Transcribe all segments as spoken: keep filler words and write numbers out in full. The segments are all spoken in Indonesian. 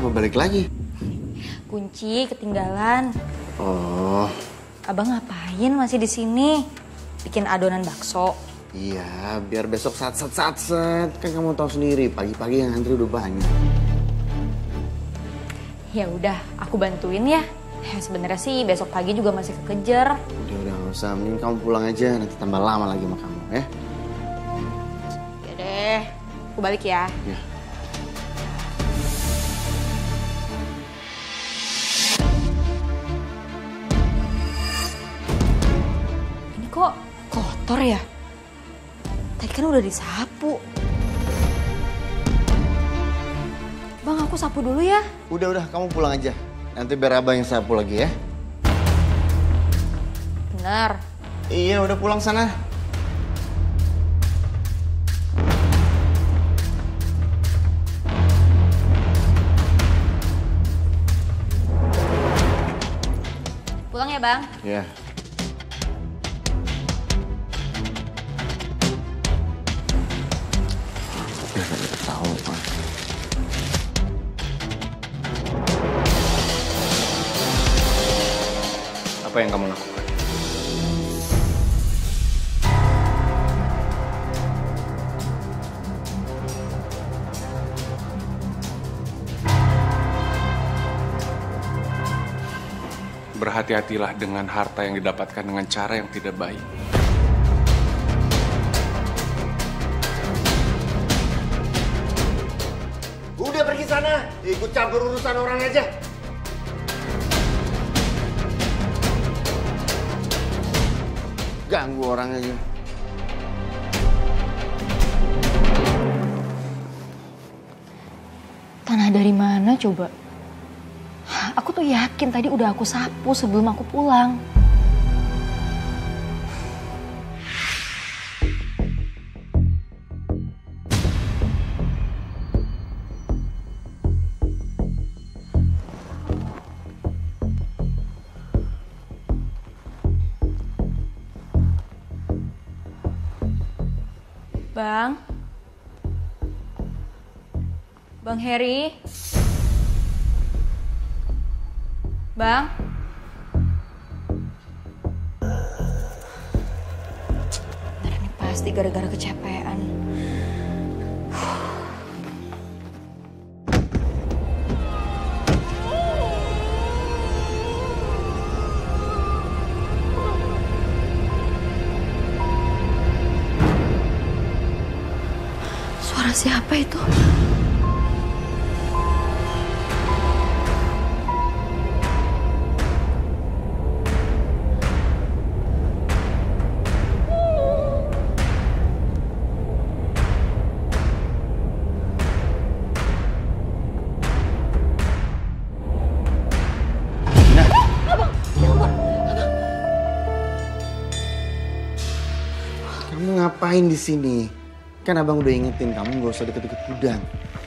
kenapa balik lagi? Kunci ketinggalan. Oh. Abang ngapain masih di sini? Bikin adonan bakso. Iya, biar besok sat-sat-sat-sat. Kan kamu tahu sendiri, pagi-pagi yang antri udah banyak. Ya udah, aku bantuin ya. Ya sebenarnya sih besok pagi juga masih kekejar. Udah, udah nggak usah. Mending kamu pulang aja, nanti tambah lama lagi sama kamu, ya. Ya deh, aku balik ya. Ya. Kok kotor ya? Tadi kan udah disapu. Bang, aku sapu dulu ya. Udah, udah, kamu pulang aja. Nanti biar abang yang sapu lagi ya. Bener. Iya, udah pulang sana. Pulang ya, Bang? Ya. Biar gak tahu, Pak. Apa yang kamu lakukan? Berhati-hatilah dengan harta yang didapatkan dengan cara yang tidak baik. Udah pergi sana, ikut campur urusan orang aja. Ganggu orang aja. Tanah dari mana coba? Aku tuh yakin tadi udah aku sapu sebelum aku pulang. Bang? Bang Heri? Bang? Bener ini pasti gara-gara kecapean. Suara siapa itu? Kamu ngapain di sini? Kan abang udah ingetin kamu gak usah deket-deket gudang.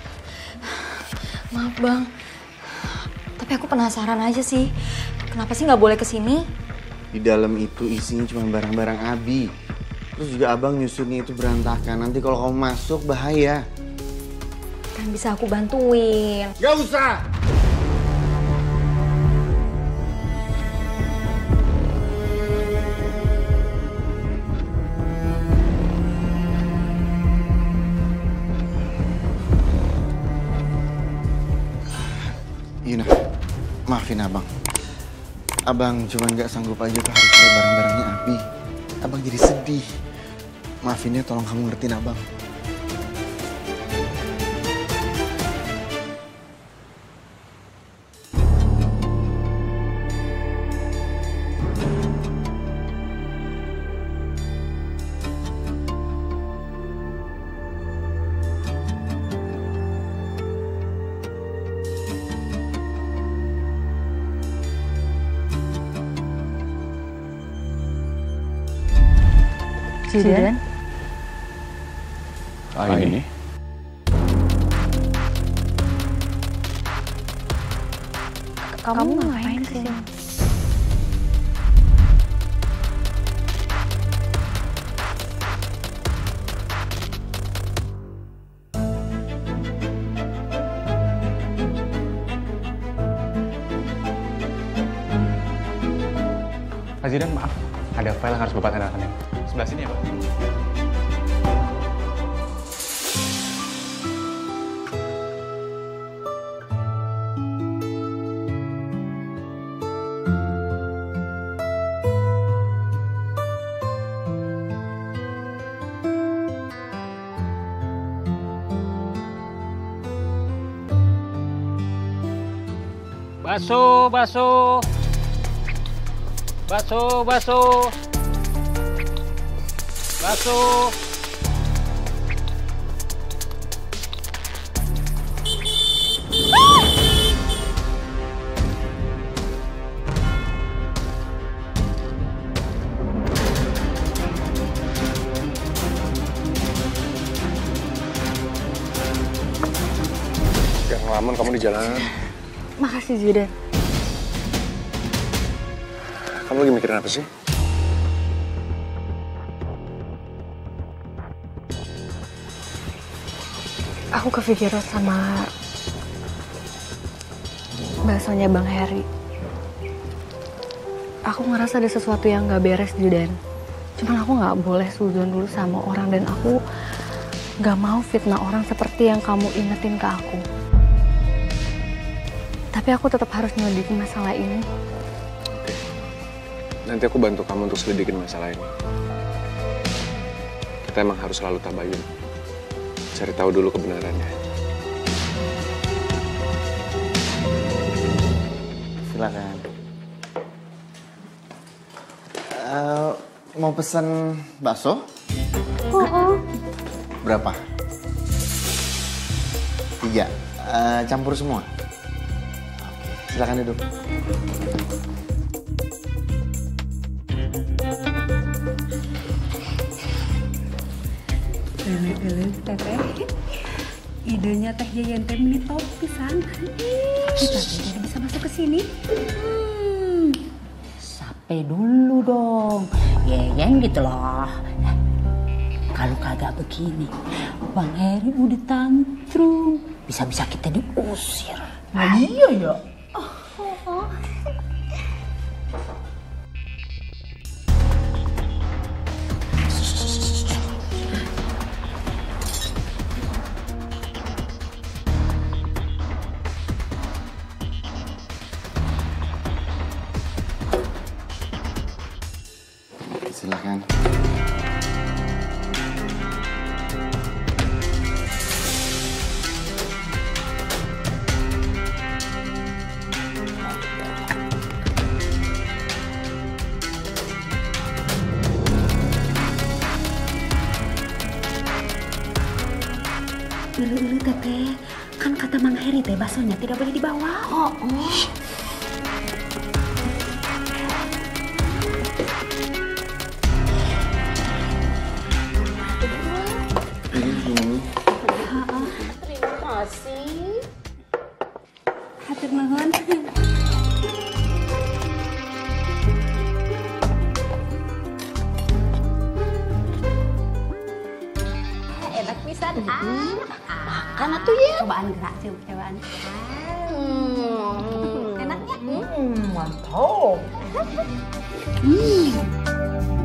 Maaf bang, tapi aku penasaran aja sih. Kenapa sih nggak boleh kesini? Di dalam itu isinya cuma barang-barang Abi. Terus juga abang nyusunnya itu berantakan. Nanti kalau kamu masuk bahaya. Kan bisa aku bantuin. Gak usah! Yuna, maafin abang. Abang cuma gak sanggup aja tuh harus lihat barang-barangnya Abi. Abang jadi sedih. Maafin ya, tolong kamu ngertiin abang. Zidan? Ah, ini? Kamu ngapain kesini? Pak Zidan, maaf. Ada file yang harus Bapak tanda tangan. Sebelah sini ya, Pak. Baso, baso. Baso, baso. Baso. Jangan ngelamun kamu di jalanan. Makasih Zidan. Kamu lagi mikirin apa sih? Aku kepikiran sama baksonya Bang Heri. Aku ngerasa ada sesuatu yang gak beres Zidan. Cuman aku gak boleh suzon dulu sama orang dan aku gak mau fitnah orang seperti yang kamu ingetin ke aku. Tapi aku tetap harus nyelidikin masalah ini. Oke. Nanti aku bantu kamu untuk selidikin masalah ini. Kita emang harus selalu tabayun. Cari tahu dulu kebenarannya. Silakan. Uh, mau pesen bakso? Oh, oh. Berapa? Tiga. Uh, campur semua. Silakan duduk. Geleng-geleng teteh. Idenya teh Yayan teh meni top pisan. Kita jadi bisa masuk ke sini. Hmm. Sampai dulu dong. Yayan gitu loh. Kalau kagak begini, Bang Heri udah tantrum. Bisa-bisa kita diusir. Nah, iya ya. Silakan. Ulu-ulu teteh, kan kata Mang Heri teh baksonya tidak boleh dibawa. Oh, oh. Terima kasih. Hatur nuhun. Enak pisan ah. Makan atuh ya. Cobaan gerak, coba cobaan. Hmm. Enaknya? Hmm, mantap. Hmm.